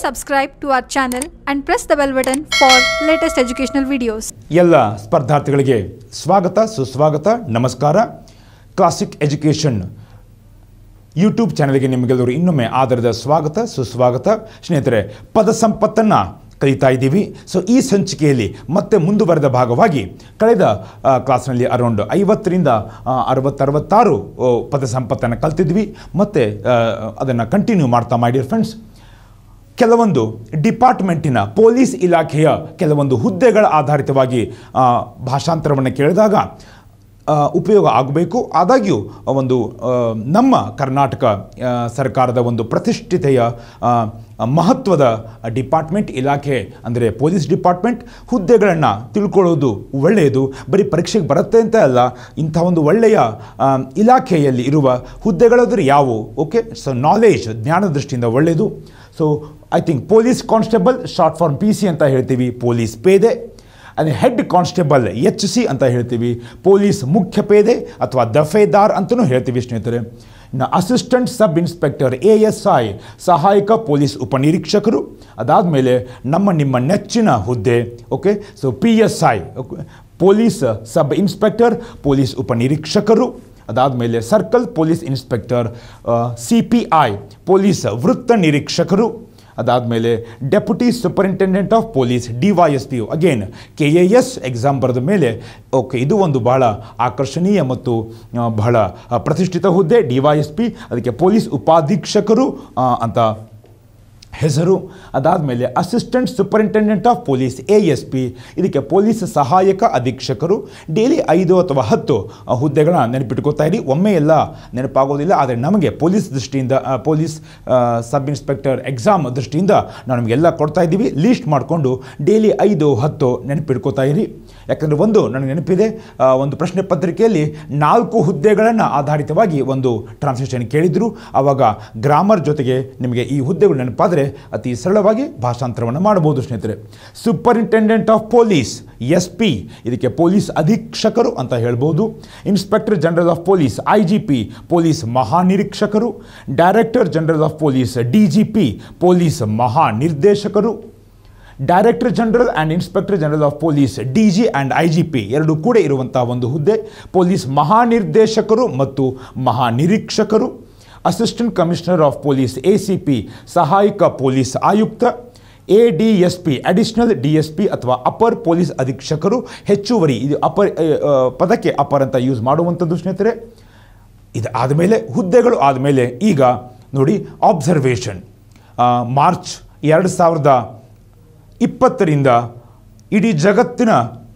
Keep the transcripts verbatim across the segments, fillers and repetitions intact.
subscribe to our channel and press the bell button for latest educational videos. ಎಲ್ಲ ಸ್ಪರ್ಧಾರ್ಥಿಗಳಿಗೆ ಸ್ವಾಗತ ಸುಸ್ವಾಗತ ನಮಸ್ಕಾರ. Classic education YouTube ಚಾನೆಲ್ಗೆ ನಿಮಗೆಲ್ಲರೂ ಇನ್ನೊಮ್ಮೆ ಆಧಾರದ ಸ್ವಾಗತ ಸುಸ್ವಾಗತ. ಸ್ನೇಹಿತರೆ, ಪದ ಸಂಪತ್ತನ್ನು ಕಲಿತಾ ಇದ್ದೀವಿ. ಸೊ ಈ ಸಂಚಿಕೆಯಲ್ಲಿ ಮತ್ತೆ ಮುಂದುವರೆದ ಭಾಗವಾಗಿ ಕಳೆದ ಕ್ಲಾಸ್ನಲ್ಲಿ ಅರೌಂಡ್ ಐವತ್ತರಿಂದ ಅರವತ್ತರವತ್ತಾರು ಪದ ಸಂಪತ್ತನ್ನು ಕಲ್ತಿದ್ವಿ. ಮತ್ತು ಅದನ್ನು ಕಂಟಿನ್ಯೂ ಮಾಡ್ತಾ ಮಾಡಿ ಫ್ರೆಂಡ್ಸ್. ಕೆಲವೊಂದು ಡಿಪಾರ್ಟ್ಮೆಂಟಿನ ಪೊಲೀಸ್ ಇಲಾಖೆಯ ಕೆಲವೊಂದು ಹುದ್ದೆಗಳ ಆಧಾರಿತವಾಗಿ ಭಾಷಾಂತರವನ್ನು ಕೇಳಿದಾಗ ಉಪಯೋಗ ಆಗಬೇಕು. ಆದಾಗ್ಯೂ ಒಂದು ನಮ್ಮ ಕರ್ನಾಟಕ ಸರ್ಕಾರದ ಒಂದು ಪ್ರತಿಷ್ಠಿತೆಯ ಮಹತ್ವದ ಡಿಪಾರ್ಟ್ಮೆಂಟ್ ಇಲಾಖೆ ಅಂದರೆ ಪೊಲೀಸ್ ಡಿಪಾರ್ಟ್ಮೆಂಟ್ ಹುದ್ದೆಗಳನ್ನು ತಿಳ್ಕೊಳ್ಳೋದು ಒಳ್ಳೆಯದು. ಬರೀ ಪರೀಕ್ಷೆಗೆ ಬರುತ್ತೆ ಅಂತ ಅಲ್ಲ, ಇಂಥ ಒಂದು ಒಳ್ಳೆಯ ಇಲಾಖೆಯಲ್ಲಿ ಇರುವ ಹುದ್ದೆಗಳಾದರೆ ಯಾವುವು? ಓಕೆ, ಸೊ ನಾಲೆಜ್ ಜ್ಞಾನ ದೃಷ್ಟಿಯಿಂದ ಒಳ್ಳೆಯದು. So I think police constable short form P C ಅಂತ ಹೇಳ್ತೀವಿ, ಪೊಲೀಸ್ ಪೇದೆ. ಅದೇ ಹೆಡ್ ಕಾನ್ಸ್ಟೇಬಲ್ ಎಚ್ ಸಿ ಅಂತ ಹೇಳ್ತೀವಿ, ಪೊಲೀಸ್ ಮುಖ್ಯ ಪೇದೆ ಅಥವಾ ದಫೇದಾರ್ ಅಂತಲೂ ಹೇಳ್ತೀವಿ ಸ್ನೇಹಿತರೆ. ಇನ್ನು assistant sub inspector A S I ಸಹಾಯಕ ಪೊಲೀಸ್ ಉಪನಿರೀಕ್ಷಕರು. ಅದಾದಮೇಲೆ ನಮ್ಮ ನಿಮ್ಮ ನೆಚ್ಚಿನ ಹುದ್ದೆ okay so P S I police sub inspector police ಉಪನಿರೀಕ್ಷಕರು. ಅದಾದಮೇಲೆ circle police inspector C P I police ವೃತ್ತ ನಿರೀಕ್ಷಕರು. ಅದಾದಮೇಲೆ deputy superintendent of police D Y S P again K A S exam ಬರೆದ ಮೇಲೆ ಓಕೆ ಇದು ಒಂದು ಬಹಳ ಆಕರ್ಷಣೀಯ ಮತ್ತು ಬಹಳ ಪ್ರತಿಷ್ಠಿತ ಹುದ್ದೆ ಡಿ ವೈ ಎಸ್ ಪಿ. ಅದಕ್ಕೆ ಪೊಲೀಸ್ ಉಪಾಧೀಕ್ಷಕರು ಅಂತ ಹೆಸರು. ಅದಾದಮೇಲೆ assistant superintendent of police A S P, ಇದಕ್ಕೆ ಪೊಲೀಸ್ ಸಹಾಯಕ ಅಧೀಕ್ಷಕರು. ಡೈಲಿ ಐದು ಅಥವಾ ಹತ್ತು ಹುದ್ದೆಗಳನ್ನ ನೆನಪಿಟ್ಕೋತಾ ಇರಿ. ಒಮ್ಮೆ ಎಲ್ಲ ನೆನಪಾಗೋದಿಲ್ಲ, ಆದರೆ ನಮಗೆ ಪೊಲೀಸ್ ದೃಷ್ಟಿಯಿಂದ ಪೊಲೀಸ್ ಸಬ್ ಇನ್ಸ್ಪೆಕ್ಟರ್ ಎಕ್ಸಾಮ್ ದೃಷ್ಟಿಯಿಂದ ನಾವು ನಮಗೆಲ್ಲ ಕೊಡ್ತಾ ಇದ್ದೀವಿ. ಲೀಸ್ಟ್ ಮಾಡಿಕೊಂಡು ಡೈಲಿ ಐದು ಹತ್ತು ನೆನಪಿಟ್ಕೋತಾ ಇರಿ. ಯಾಕಂದರೆ ಒಂದು ನನಗೆ ನೆನಪಿದೆ, ಒಂದು ಪ್ರಶ್ನೆ ಪತ್ರಿಕೆಯಲ್ಲಿ ನಾಲ್ಕು ಹುದ್ದೆಗಳನ್ನು ಆಧಾರಿತವಾಗಿ ಒಂದು ಟ್ರಾನ್ಸ್ಲೇಷನ್ ಕೇಳಿದರು. ಆವಾಗ ಗ್ರಾಮರ್ ಜೊತೆಗೆ ನಿಮಗೆ ಈ ಹುದ್ದೆಗಳು ನೆನಪಾದರೆ ಅತಿ ಸರಳವಾಗಿ ಭಾಷಾಂತರವನ್ನು ಮಾಡಬಹುದು ಸ್ನೇಹಿತರೆ. Superintendent of police S P, ಇದಕ್ಕೆ ಪೊಲೀಸ್ ಅಧೀಕ್ಷಕರು ಅಂತ ಹೇಳ್ಬೋದು. Inspector general of police I G P police ಮಹಾನಿರೀಕ್ಷಕರು. Director general of police D G P police ಮಹಾನಿರ್ದೇಶಕರು. Director general and inspector general of police D G and I G P ಎರಡು ಕೂಡ ಇರುವಂಥ ಒಂದು ಹುದ್ದೆ. ಪೊಲೀಸ್ ಮಹಾನಿರ್ದೇಶಕರು ಮತ್ತು ಮಹಾನಿರೀಕ್ಷಕರು. Assistant commissioner of police A C P ಸಹಾಯಕ ಪೊಲೀಸ್ ಆಯುಕ್ತ. A D S P additional D S P ಅಥವಾ ಅಪರ್ ಪೊಲೀಸ್ ಅಧೀಕ್ಷಕರು, ಹೆಚ್ಚುವರಿ. ಇದು ಅಪರ್ ಪದಕ್ಕೆ ಅಪರ್ ಅಂತ ಯೂಸ್ ಮಾಡುವಂಥದ್ದು ಸ್ನೇಹಿತರೆ. ಇದು ಆದಮೇಲೆ ಹುದ್ದೆಗಳು ಆದಮೇಲೆ ಈಗ ನೋಡಿ ಅಬ್ಸರ್ವೇಷನ್. ಮಾರ್ಚ್ ಎರಡು ಸಾವಿರದ ಇಪ್ಪತ್ತರಿಂದ ಇಡೀ ಜಗತ್ತಿನ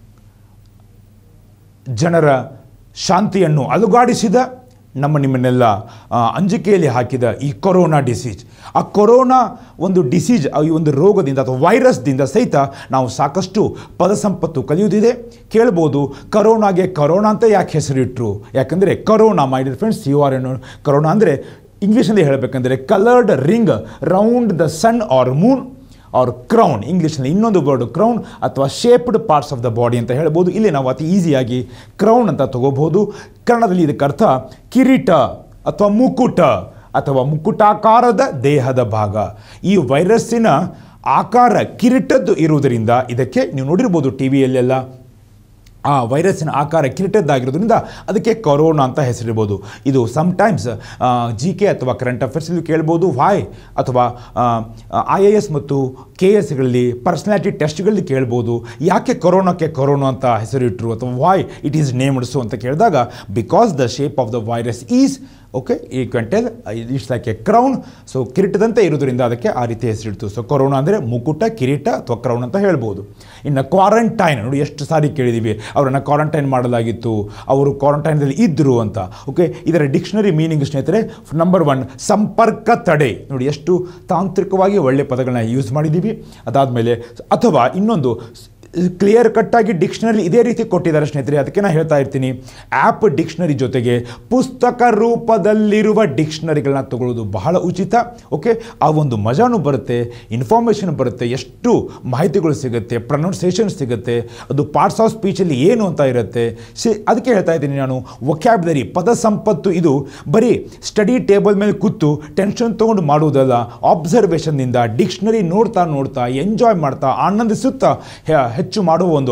ಜನರ ಶಾಂತಿಯನ್ನು ಅಲುಗಾಡಿಸಿದ, ನಮ್ಮ ನಿಮ್ಮನ್ನೆಲ್ಲ ಅಂಜಿಕೆಯಲ್ಲಿ ಹಾಕಿದ ಈ ಕೊರೋನಾ ಡಿಸೀಸ್. ಆ ಕೊರೋನಾ ಒಂದು ಡಿಸೀಸ್, ಈ ಒಂದು ರೋಗದಿಂದ ಅಥವಾ ವೈರಸ್ದಿಂದ ಸಹಿತ ನಾವು ಸಾಕಷ್ಟು ಪದ ಸಂಪತ್ತು ಕಲಿಯುವುದಿದೆ. ಕೇಳ್ಬೋದು, ಕರೋನಾಗೆ ಕರೋನಾ ಅಂತ ಯಾಕೆ ಹೆಸರಿಟ್ಟರು? ಯಾಕಂದರೆ corona my dear friends, you are ಏನು ಕರೋನಾ ಅಂದರೆ ಇಂಗ್ಲೀಷಲ್ಲಿ ಹೇಳಬೇಕಂದ್ರೆ coloured ring round the sun or moon or crown. ಇಂಗ್ಲೀಷ್ನಲ್ಲಿ ಇನ್ನೊಂದು ವರ್ಡ್ ಕ್ರೌನ್ ಅಥವಾ shaped parts of the body ಅಂತ ಹೇಳ್ಬೋದು. ಇಲ್ಲಿ ನಾವು ಅತಿ ಈಸಿಯಾಗಿ ಕ್ರೌನ್ ಅಂತ ತಗೋಬಹುದು. ಕನ್ನಡದಲ್ಲಿ ಇದಕ್ಕೆ ಅರ್ಥ ಕಿರೀಟ ಅಥವಾ ಮುಕುಟ ಅಥವಾ ಮುಕುಟಾಕಾರದ ದೇಹದ ಭಾಗ. ಈ ವೈರಸ್ಸಿನ ಆಕಾರ ಕಿರೀಟದ್ದು ಇರುವುದರಿಂದ ಇದಕ್ಕೆ ನೀವು ನೋಡಿರ್ಬೋದು ಟಿ ವಿಯಲ್ಲೆಲ್ಲ ಆ ವೈರಸ್ಸಿನ ಆಕಾರ ಕಿರೀಟದ್ದಾಗಿರೋದ್ರಿಂದ ಅದಕ್ಕೆ ಕೊರೋನಾ ಅಂತ ಹೆಸರಿರ್ಬೋದು. ಇದು ಸಮ್ಟೈಮ್ಸ್ ಜಿ ಕೆ ಅಥವಾ ಕರೆಂಟ್ ಅಫೇರ್ಸಲ್ಲಿ ಕೇಳ್ಬೋದು. ವಾಯ್ ಅಥವಾ ಐ ಎ ಎಸ್ ಮತ್ತು ಕೆ ಎಸ್ಗಳಲ್ಲಿ ಪರ್ಸನಾಲಿಟಿ ಟೆಸ್ಟ್ಗಳಲ್ಲಿ ಕೇಳ್ಬೋದು, ಯಾಕೆ ಕೊರೋನಾಕ್ಕೆ ಕೊರೋನಾ ಅಂತ ಹೆಸರಿಟ್ಟರು ಅಥವಾ why it is named so ಅಂತ ಕೇಳಿದಾಗ because the shape of the virus is okay ಈ ಕ್ವೆಂಟೆಲ್ it's like a crown. So ಕಿರೀಟದಂತೆ ಇರೋದ್ರಿಂದ ಅದಕ್ಕೆ ಆ ರೀತಿ ಹೆಸರಿಡ್ತು. ಸೊ ಕೊರೋನಾ ಅಂದರೆ ಮುಕುಟ, ಕಿರೀಟ ಅಥವಾ ಕ್ರೌನ್ ಅಂತ ಹೇಳ್ಬೋದು. ಇನ್ನು ಕ್ವಾರಂಟೈನ್ ನೋಡಿ, ಎಷ್ಟು ಸಾರಿ ಕೇಳಿದ್ದೀವಿ ಅವರನ್ನು ಕ್ವಾರಂಟೈನ್ ಮಾಡಲಾಗಿತ್ತು, ಅವರು ಕ್ವಾರಂಟೈನ್ದಲ್ಲಿ ಇದ್ದರು ಅಂತ. ಓಕೆ, ಇದರ ಡಿಕ್ಷನರಿ ಮೀನಿಂಗ್ ಸ್ನೇಹಿತರೆ, ನಂಬರ್ ಒನ್ ಸಂಪರ್ಕ ತಡೆ. ನೋಡಿ ಎಷ್ಟು ತಾಂತ್ರಿಕವಾಗಿ ಒಳ್ಳೆ ಪದಗಳನ್ನ ಯೂಸ್ ಮಾಡಿದ್ದೀವಿ. ಅದಾದಮೇಲೆ ಅಥವಾ ಇನ್ನೊಂದು ಕ್ಲಿಯರ್ ಕಟ್ಟಾಗಿ ಡಿಕ್ಷನರಿ ಇದೇ ರೀತಿ ಕೊಟ್ಟಿದ್ದಾರೆ ಸ್ನೇಹಿತರೆ. ಅದಕ್ಕೆ ನಾನು ಹೇಳ್ತಾ ಇರ್ತೀನಿ, ಆ್ಯಪ್ ಡಿಕ್ಷನರಿ ಜೊತೆಗೆ ಪುಸ್ತಕ ರೂಪದಲ್ಲಿರುವ ಡಿಕ್ಷನರಿಗಳನ್ನ ತಗೊಳ್ಳೋದು ಬಹಳ ಉಚಿತ. ಓಕೆ, ಆ ಒಂದು ಮಜಾನು ಬರುತ್ತೆ, ಇನ್ಫಾರ್ಮೇಷನ್ ಬರುತ್ತೆ, ಎಷ್ಟು ಮಾಹಿತಿಗಳು ಸಿಗುತ್ತೆ, ಪ್ರೊನೌನ್ಸಿಯೇಷನ್ ಸಿಗುತ್ತೆ, ಅದು ಪಾರ್ಟ್ಸ್ ಆಫ್ ಸ್ಪೀಚಲ್ಲಿ ಏನು ಅಂತ ಇರುತ್ತೆ. ಸಿ ಅದಕ್ಕೆ ಹೇಳ್ತಾ ಇದ್ದೀನಿ ನಾನು, ವೊಕ್ಯಾಬ್ಯುಲರಿ ಪದ ಸಂಪತ್ತು ಇದು ಬರೀ ಸ್ಟಡಿ ಟೇಬಲ್ ಮೇಲೆ ಕೂತು ಟೆನ್ಷನ್ ತೊಗೊಂಡು ಮಾಡುವುದಲ್ಲ, ಆಬ್ಸರ್ವೇಷನ್ನಿಂದ ಡಿಕ್ಷನರಿ ನೋಡ್ತಾ ನೋಡ್ತಾ ಎಂಜಾಯ್ ಮಾಡ್ತಾ ಆನಂದಿಸುತ್ತಾ ಹೆಚ್ಚು ಮಾಡುವ ಒಂದು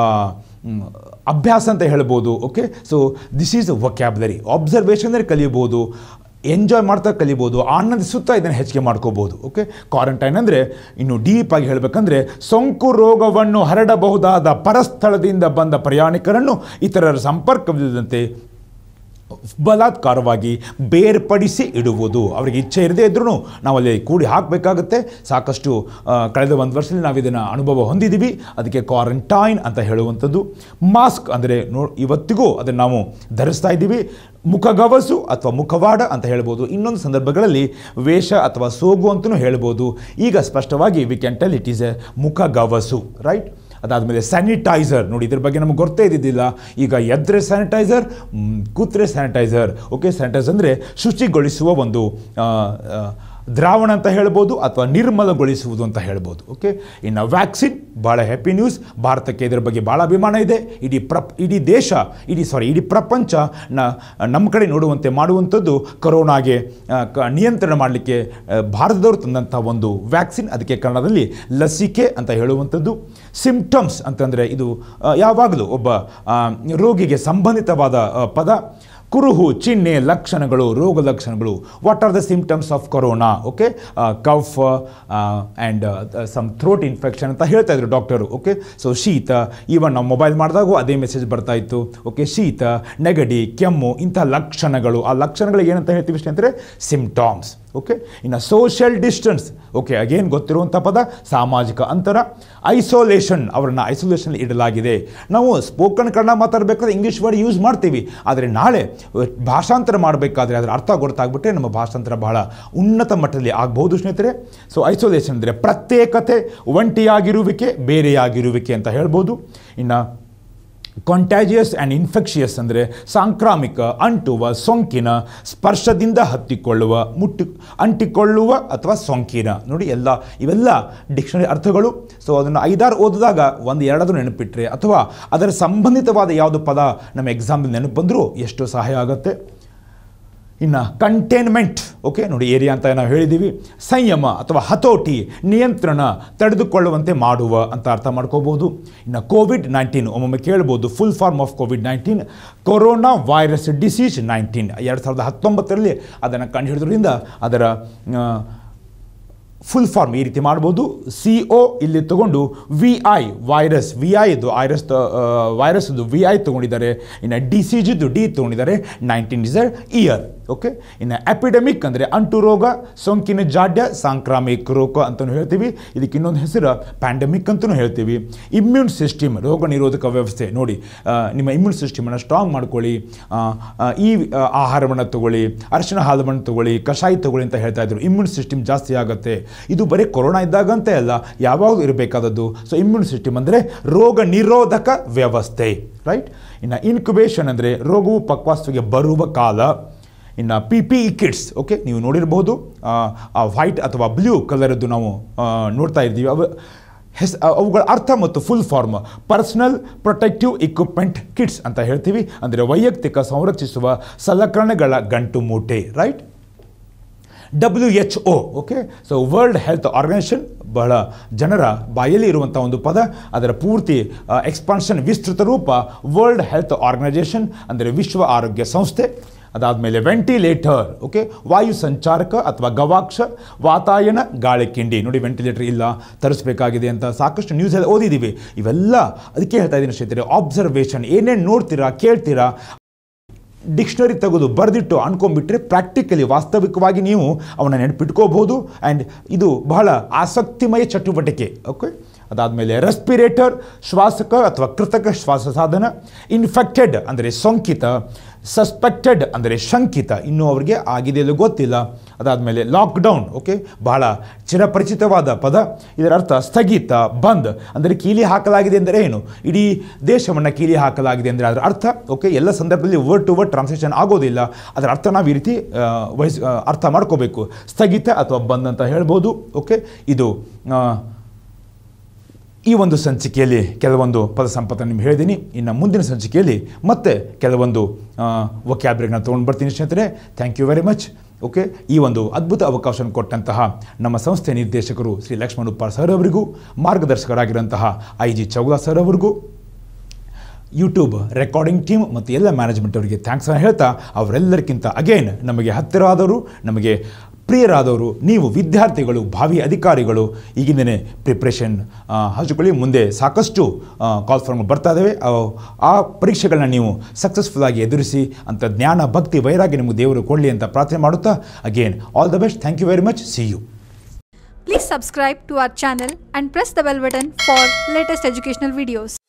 ಅಭ್ಯಾಸ ಅಂತ ಹೇಳ್ಬೋದು. Okay, so this is vocabulary. ಆಬ್ಸರ್ವೇಷನ್ನಲ್ಲಿ ಕಲಿಯಬಹುದು, ಎಂಜಾಯ್ ಮಾಡ್ತಾ ಕಲಿಬೋದು, ಆನಂದಿಸುತ್ತಾ ಇದನ್ನು ಹೆಚ್ಚಿಗೆ ಮಾಡ್ಕೋಬೋದು. ಓಕೆ, ಕ್ವಾರಂಟೈನ್ ಅಂದರೆ ಇನ್ನು ಡೀಪಾಗಿ ಹೇಳಬೇಕಂದ್ರೆ ಸೋಂಕು ರೋಗವನ್ನು ಹರಡಬಹುದಾದ ಪರಸ್ಥಳದಿಂದ ಬಂದ ಪ್ರಯಾಣಿಕರನ್ನು ಇತರರ ಸಂಪರ್ಕವಿಲ್ಲದಂತೆ ಬಲಾತ್ಕಾರವಾಗಿ ಬೇರ್ಪಡಿಸಿ ಇಡುವುದು. ಅವರಿಗೆ ಇಚ್ಛೆ ಇರದೇ ಇದ್ರೂ ನಾವು ಅಲ್ಲಿ ಕೂಡಿ ಹಾಕಬೇಕಾಗುತ್ತೆ. ಸಾಕಷ್ಟು ಕಳೆದ ಒಂದು ವರ್ಷದಲ್ಲಿ ನಾವು ಇದನ್ನು ಅನುಭವ ಹೊಂದಿದ್ದೀವಿ. ಅದಕ್ಕೆ ಕ್ವಾರಂಟೈನ್ ಅಂತ ಹೇಳುವಂಥದ್ದು. ಮಾಸ್ಕ್ ಅಂದರೆ ನೋ ಇವತ್ತಿಗೂ ಅದನ್ನು ನಾವು ಧರಿಸ್ತಾ ಇದ್ದೀವಿ. ಮುಖಗವಸು ಅಥವಾ ಮುಖವಾಡ ಅಂತ ಹೇಳ್ಬೋದು. ಇನ್ನೊಂದು ಸಂದರ್ಭಗಳಲ್ಲಿ ವೇಷ ಅಥವಾ ಸೋಗು ಅಂತಲೂ ಹೇಳ್ಬೋದು. ಈಗ ಸ್ಪಷ್ಟವಾಗಿ we can tell it is a ಮುಖಗವಸು, ರೈಟ್. ಅದಾದಮೇಲೆ ಸ್ಯಾನಿಟೈಸರ್, ನೋಡಿ ಇದ್ರ ಬಗ್ಗೆ ನಮಗೆ ಗೊತ್ತೇ ಇದ್ದಿದ್ದಿಲ್ಲ. ಈಗ ಎದ್ರೆ ಸ್ಯಾನಿಟೈಸರ್, ಕೂತ್ರೆ ಸ್ಯಾನಿಟೈಸರ್. ಓಕೆ, ಸ್ಯಾನಿಟೈಸರ್ ಅಂದರೆ ಶುಚಿಗೊಳಿಸುವ ಒಂದು ದ್ರಾವಣ ಅಂತ ಹೇಳ್ಬೋದು, ಅಥವಾ ನಿರ್ಮಲಗೊಳಿಸುವುದು ಅಂತ ಹೇಳ್ಬೋದು. ಓಕೆ, ಇನ್ನು ವ್ಯಾಕ್ಸಿನ್, ಭಾಳ ಹ್ಯಾಪಿ ನ್ಯೂಸ್. ಭಾರತಕ್ಕೆ ಇದರ ಬಗ್ಗೆ ಭಾಳ ಅಭಿಮಾನ ಇದೆ. ಇಡೀ ಪ್ರ ಇಡೀ ದೇಶ ಇಡೀ ಸಾರಿ ಇಡೀ ಪ್ರಪಂಚ ನ ನಮ್ಮ ಕಡೆ ನೋಡುವಂತೆ ಮಾಡುವಂಥದ್ದು ಕೊರೋನಾಗೆ ನಿಯಂತ್ರಣ ಮಾಡಲಿಕ್ಕೆ ಭಾರತದವರು ತಂದಂಥ ಒಂದು ವ್ಯಾಕ್ಸಿನ್. ಅದಕ್ಕೆ ಕನ್ನಡದಲ್ಲಿ ಲಸಿಕೆ ಅಂತ ಹೇಳುವಂಥದ್ದು. ಸಿಂಪ್ಟಮ್ಸ್ ಅಂತಂದರೆ ಇದು ಯಾವಾಗಲೂ ಒಬ್ಬ ರೋಗಿಗೆ ಸಂಬಂಧಿತವಾದ ಪದ. ಕುರುಹು, ಚಿಹ್ನೆ, ಲಕ್ಷಣಗಳು, ರೋಗ ಲಕ್ಷಣಗಳು. What are the symptoms of corona? Okay, cough and some throat infection ಅಂತ ಹೇಳ್ತಾ ಇದ್ರು ಡಾಕ್ಟರು. ಓಕೆ, ಸೊ ಶೀತ, ಈವನ್ ನಾವು ಮೊಬೈಲ್ ಮಾಡಿದಾಗೂ ಅದೇ ಮೆಸೇಜ್ ಬರ್ತಾ ಇತ್ತು. ಓಕೆ, ಶೀತ, ನೆಗಡಿ, ಕೆಮ್ಮು, ಇಂಥ ಲಕ್ಷಣಗಳು. ಆ ಲಕ್ಷಣಗಳು ಏನಂತ ಹೇಳ್ತೀವಿ ಸ್ನೇಹಿತರೆ? ಸಿಂಪ್ಟಮ್ಸ್. ಓಕೆ, ಇನ್ನು ಸೋಷಿಯಲ್ ಡಿಸ್ಟೆನ್ಸ್. ಓಕೆ, ಅಗೇನ್ ಗೊತ್ತಿರುವಂಥ ಪದ ಸಾಮಾಜಿಕ ಅಂತರ. ಐಸೋಲೇಷನ್, ಅವರನ್ನು ಐಸೋಲೇಷನ್ ಇಡಲಾಗಿದೆ. ನಾವು ಸ್ಪೋಕನ್ ಕನ್ನಡ ಮಾತಾಡಬೇಕಾದ್ರೆ ಇಂಗ್ಲೀಷ್ ವರ್ಡ್ ಯೂಸ್ ಮಾಡ್ತೀವಿ, ಆದರೆ ನಾಳೆ ಭಾಷಾಂತರ ಮಾಡಬೇಕಾದ್ರೆ ಅದರ ಅರ್ಥ ಗೊತ್ತಾಗ್ಬಿಟ್ರೆ ನಮ್ಮ ಭಾಷಾಂತರ ಬಹಳ ಉನ್ನತ ಮಟ್ಟದಲ್ಲಿ ಆಗಬಹುದು ಸ್ನೇಹಿತರೆ. ಸೊ ಐಸೋಲೇಷನ್ ಅಂದರೆ ಪ್ರತ್ಯೇಕತೆ, ಒಂಟಿಯಾಗಿರುವಿಕೆ, ಬೇರೆಯಾಗಿರುವಿಕೆ ಅಂತ ಹೇಳ್ಬೋದು. ಇನ್ನು ಕಾಂಟ್ಯಾಜಿಯಸ್ ಆ್ಯಂಡ್ ಇನ್ಫೆಕ್ಷಿಯಸ್ ಅಂದರೆ ಸಾಂಕ್ರಾಮಿಕ, ಅಂಟುವ, ಸೋಂಕಿನ, ಸ್ಪರ್ಶದಿಂದ ಹತ್ತಿಕೊಳ್ಳುವ, ಮುಟ್ಟಿ ಅಂಟಿಕೊಳ್ಳುವ ಅಥವಾ ಸೋಂಕಿನ. ನೋಡಿ ಎಲ್ಲ ಇವೆಲ್ಲ ಡಿಕ್ಷನರಿ ಅರ್ಥಗಳು. ಸೊ ಅದನ್ನು ಐದಾರು ಓದಿದಾಗ ಒಂದು ಎರಡಾದರೂ ನೆನಪಿಟ್ರೆ ಅಥವಾ ಅದರ ಸಂಬಂಧಿತವಾದ ಯಾವುದು ಪದ ನಮ್ಮ ಎಕ್ಸಾಂಪಲ್ ನೆನಪು ಬಂದರೂ ಎಷ್ಟು ಸಹಾಯ ಆಗುತ್ತೆ. ಇನ್ನು ಕಂಟೈನ್ಮೆಂಟ್. ಓಕೆ, ನೋಡಿ ಏರಿಯಾ ಅಂತ ನಾವು ಹೇಳಿದ್ದೀವಿ. ಸಂಯಮ ಅಥವಾ ಹತೋಟಿ, ನಿಯಂತ್ರಣ, ತಡೆದುಕೊಳ್ಳುವಂತೆ ಮಾಡುವ ಅಂತ ಅರ್ಥ ಮಾಡ್ಕೋಬೋದು. ಇನ್ನು ಕೋವಿಡ್ ನೈನ್ಟೀನ್ ಒಮ್ಮೊಮ್ಮೆ ಕೇಳ್ಬೋದು, full form of COVID nineteen corona virus disease nineteen. ಎರಡು ಸಾವಿರದ ಹತ್ತೊಂಬತ್ತರಲ್ಲಿ ಅದನ್ನು ಕಂಡುಹಿಡಿದ್ರಿಂದ ಅದರ ಫುಲ್ ಫಾರ್ಮ್ ಈ ರೀತಿ ಮಾಡ್ಬೋದು. ಸಿ ಒ ಇಲ್ಲಿ ತಗೊಂಡು V I virus, V I ಇದು ವೈರಸ್ ವೈರಸ್ದು ವಿ ಐ ತೊಗೊಂಡಿದ್ದಾರೆ. ಇನ್ನು ಡಿಸೀಜಿದ್ದು ಡಿ ತೊಗೊಂಡಿದ್ದಾರೆ. Nineteen is a year. Okay, ಇನ್ನು ಎಪಿಡೆಮಿಕ್ ಅಂದರೆ ಅಂಟು ರೋಗ, ಸೋಂಕಿನ ಜಾಡ್ಯ, ಸಾಂಕ್ರಾಮಿಕ ರೋಗ ಅಂತಲೂ ಹೇಳ್ತೀವಿ. ಇದಕ್ಕೆ ಇನ್ನೊಂದು ಹೆಸರು ಪ್ಯಾಂಡಮಿಕ್ ಅಂತಲೂ ಹೇಳ್ತೀವಿ. ಇಮ್ಯೂನ್ ಸಿಸ್ಟಮ್, ರೋಗ ನಿರೋಧಕ ವ್ಯವಸ್ಥೆ. ನೋಡಿ ನಿಮ್ಮ ಇಮ್ಯೂನ್ ಸಿಸ್ಟಮನ್ನು ಸ್ಟ್ರಾಂಗ್ ಮಾಡ್ಕೊಳ್ಳಿ, ಈ ಆಹಾರವನ್ನು ತಗೊಳ್ಳಿ, ಅರಿಶಿಣ ಹಾಲವನ್ನು ತಗೊಳ್ಳಿ, ಕಷಾಯ ತಗೊಳ್ಳಿ ಅಂತ ಹೇಳ್ತಾ ಇದ್ರು. ಇಮ್ಯೂನ್ ಸಿಸ್ಟಮ್ ಜಾಸ್ತಿ ಆಗುತ್ತೆ. ಇದು ಬರೀ ಕೊರೋನಾ ಇದ್ದಾಗಂತೆ ಅಲ್ಲ, ಯಾವಾಗಲೂ ಇರಬೇಕಾದದ್ದು. ಸೊ ಇಮ್ಯೂನ್ ಸಿಸ್ಟಮ್ ಅಂದರೆ ರೋಗ ನಿರೋಧಕ ವ್ಯವಸ್ಥೆ, ರೈಟ್. ಇನ್ನು ಇನ್ಕ್ಯುಬೇಷನ್ ಅಂದರೆ ರೋಗವು ಪಕ್ವಾಸ್ತಿಗೆ ಬರುವ ಕಾಲ. ಇನ್ನು P P E kits. Okay, ನೀವು ನೋಡಿರ್ಬೋದು ವೈಟ್ ಅಥವಾ ಬ್ಲೂ ಕಲರದ್ದು ನಾವು ನೋಡ್ತಾ ಇದ್ದೀವಿ. ಅವು ಹೆಸ್ ಅವುಗಳ ಅರ್ಥ ಮತ್ತು full form personal protective equipment kits ಅಂತ ಹೇಳ್ತೀವಿ. ಅಂದರೆ ವೈಯಕ್ತಿಕ ಸಂರಕ್ಷಿಸುವ ಸಲಕರಣೆಗಳ ಗಂಟು ಮೂಟೆ, right. W H O. Okay, so world health organisation ಬಹಳ ಜನರ ಬಾಯಲ್ಲಿ ಇರುವಂಥ ಒಂದು ಪದ. ಅದರ ಪೂರ್ತಿ ಎಕ್ಸ್ಪಾನ್ಷನ್ ವಿಸ್ತೃತ ರೂಪ ವರ್ಲ್ಡ್ ಹೆಲ್ತ್ ಆರ್ಗನೈಸೇಷನ್ ಅಂದರೆ ವಿಶ್ವ ಆರೋಗ್ಯ ಸಂಸ್ಥೆ. ಅದಾದಮೇಲೆ ವೆಂಟಿಲೇಟರ್. ಓಕೆ, ವಾಯು ಸಂಚಾರಕ ಅಥವಾ ಗವಾಕ್ಷ, ವಾತಾಯನ, ಗಾಳಿ ಕಿಂಡಿ. ನೋಡಿ ವೆಂಟಿಲೇಟರ್ ಇಲ್ಲ, ತರಿಸಬೇಕಾಗಿದೆ ಅಂತ ಸಾಕಷ್ಟು ನ್ಯೂಸಲ್ಲಿ ಓದಿದ್ದೀವಿ. ಇವೆಲ್ಲ ಅದಕ್ಕೆ ಹೇಳ್ತಾ ಇದ್ದೀನಿ ಸ್ನೇಹಿತರೆ, ಆಬ್ಸರ್ವೇಷನ್. ಏನೇನು ನೋಡ್ತೀರಾ, ಕೇಳ್ತೀರಾ, ಡಿಕ್ಷನರಿ ತೆಗೆದು ಬರೆದಿಟ್ಟು ಅನ್ಕೊಂಡ್ಬಿಟ್ರೆ ಪ್ರಾಕ್ಟಿಕಲಿ ವಾಸ್ತವಿಕವಾಗಿ ನೀವು ಅವನ್ನ ನೆನಪಿಟ್ಕೋಬಹುದು. ಆ್ಯಂಡ್ ಇದು ಬಹಳ ಆಸಕ್ತಿಮಯ ಚಟುವಟಿಕೆ. ಓಕೆ, ಅದಾದಮೇಲೆ ರೆಸ್ಪಿರೇಟರ್ ಶ್ವಾಸಕ ಅಥವಾ ಕೃತಕ ಶ್ವಾಸ ಸಾಧನ, ಇನ್ಫೆಕ್ಟೆಡ್ ಅಂದರೆ ಸೋಂಕಿತ, ಸಸ್ಪೆಕ್ಟೆಡ್ ಅಂದರೆ ಶಂಕಿತ, ಇನ್ನೂ ಅವರಿಗೆ ಆಗಿದೆ ಇಲ್ಲ ಗೊತ್ತಿಲ್ಲ. ಅದಾದಮೇಲೆ ಲಾಕ್ಡೌನ್, ಓಕೆ, ಬಹಳ ಚಿರಪರಿಚಿತವಾದ ಪದ. ಇದರ ಅರ್ಥ ಸ್ಥಗಿತ, ಬಂದ್ ಅಂದರೆ ಕೀಲಿ ಹಾಕಲಾಗಿದೆ ಅಂದರೆ ಏನು, ಇಡೀ ದೇಶವನ್ನು ಕೀಲಿ ಹಾಕಲಾಗಿದೆ ಅಂದರೆ ಅದರ ಅರ್ಥ. ಓಕೆ, ಎಲ್ಲ ಸಂದರ್ಭದಲ್ಲಿ ವರ್ಡ್ ಟು ವರ್ಡ್ ಟ್ರಾನ್ಸ್ಲೇಷನ್ ಆಗೋದಿಲ್ಲ, ಅದರ ಅರ್ಥ ನಾವು ಈ ರೀತಿ ವಹಿಸ್ ಅರ್ಥ ಮಾಡ್ಕೋಬೇಕು, ಸ್ಥಗಿತ ಅಥವಾ ಬಂದ್ ಅಂತ ಹೇಳ್ಬೋದು. ಓಕೆ, ಇದು ಈ ಒಂದು ಸಂಚಿಕೆಯಲ್ಲಿ ಕೆಲವೊಂದು ಪದ ಸಂಪತ್ತನ್ನು ನಿಮ್ಗೆ ಹೇಳಿದ್ದೀನಿ. ಇನ್ನು ಮುಂದಿನ ಸಂಚಿಕೆಯಲ್ಲಿ ಮತ್ತೆ ಕೆಲವೊಂದು ವೊಕ್ಯಾಬ್ರರಿನ ತೊಗೊಂಡು ಬರ್ತೀನಿ ಸ್ನೇಹಿತರೆ. Thank you very much. Okay, ಈ ಒಂದು ಅದ್ಭುತ ಅವಕಾಶವನ್ನು ಕೊಟ್ಟಂತಹ ನಮ್ಮ ಸಂಸ್ಥೆ ನಿರ್ದೇಶಕರು ಶ್ರೀ ಲಕ್ಷ್ಮಣ್ ಉಪ್ಪಾರ್ ಸರ್ ಅವರಿಗೂ, ಮಾರ್ಗದರ್ಶಕರಾಗಿರುವಂತಹ ಐ ಜಿ ಚೌಗಲಾ ಸರ್ ಅವರಿಗೂ, ಯೂಟ್ಯೂಬ್ ರೆಕಾರ್ಡಿಂಗ್ ಟೀಮ್ ಮತ್ತು ಎಲ್ಲ ಮ್ಯಾನೇಜ್ಮೆಂಟ್ ಅವರಿಗೆ ಥ್ಯಾಂಕ್ಸನ್ನು ಹೇಳ್ತಾ, ಅವರೆಲ್ಲರಿಗಿಂತ ಅಗೇನ್ ನಮಗೆ ಹತ್ತಿರವಾದವರು, ನಮಗೆ ಪ್ರಿಯರಾದವರು ನೀವು ವಿದ್ಯಾರ್ಥಿಗಳು, ಭಾವಿ ಅಧಿಕಾರಿಗಳು, ಈಗಿಂದನೇ ಪ್ರಿಪ್ರೇಷನ್ ಹಚ್ಕೊಳ್ಳಿ. ಮುಂದೆ ಸಾಕಷ್ಟು ಕಾಲ್ ಫಾರ್ಮ್ ಬರ್ತಾ ಇದ್ದಾವೆ. ಆ ಪರೀಕ್ಷೆಗಳನ್ನ ನೀವು ಸಕ್ಸಸ್ಫುಲ್ಲಾಗಿ ಎದುರಿಸಿ ಅಂತ ಜ್ಞಾನ, ಭಕ್ತಿ, ವೈರಾಗ್ಯ ನಿಮಗೆ ದೇವರು ಕೊಡಲಿ ಅಂತ ಪ್ರಾರ್ಥನೆ ಮಾಡುತ್ತಾ, again all the best. Thank you very much. See you. Please subscribe to our channel and press the bell button for latest educational videos.